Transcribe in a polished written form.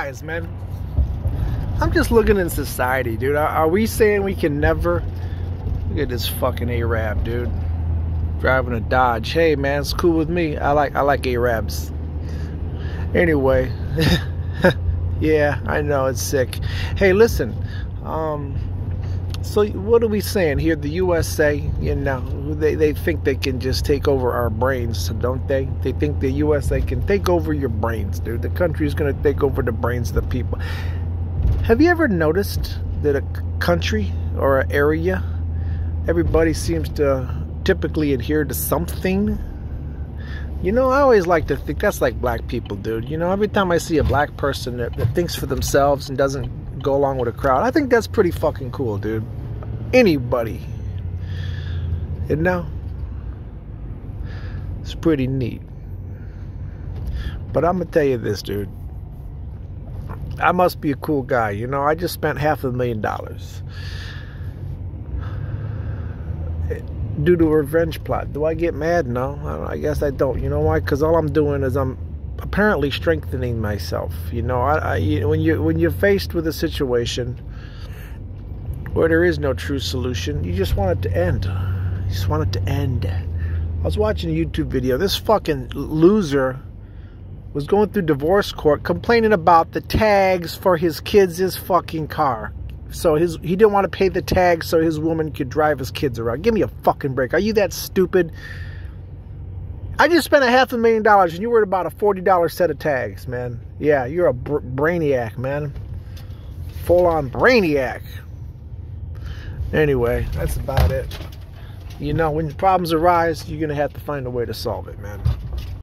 guys, man. I'm just looking in society, dude. Are we saying we can never... Look at this fucking Arab, dude. Driving a Dodge. Hey, man, it's cool with me. I like Arabs. Anyway. Yeah, I know, it's sick. Hey, listen. So what are we saying here? The USA, you know, they think they can just take over our brains, don't they? They think the USA can take over your brains, dude. The country's going to take over the brains of the people. Have you ever noticed that a country or an area, everybody seems to typically adhere to something? You know, I always like to think that's like black people, dude. You know, every time I see a black person that thinks for themselves and doesn't go along with a crowd, I think that's pretty fucking cool, dude. Anybody. You know? It's pretty neat. But I'm going to tell you this, dude. I must be a cool guy. You know, I just spent $500,000 due to a revenge plot. Do I get mad? No, I guess I don't. You know why? Because all I'm doing is I'm apparently strengthening myself. You know, when you're faced with a situation where there is no true solution, you just want it to end. You just want it to end. I was watching a YouTube video. This fucking loser was going through divorce court complaining about the tags for his kids' fucking car. So he didn't want to pay the tags so his woman could drive his kids around. Give me a fucking break. Are you that stupid? I just spent $500,000 and you worried about a $40 set of tags, man. Yeah, you're a brainiac, man. Full-on brainiac. Anyway, that's about it. You know, when problems arise, you're going to have to find a way to solve it, man.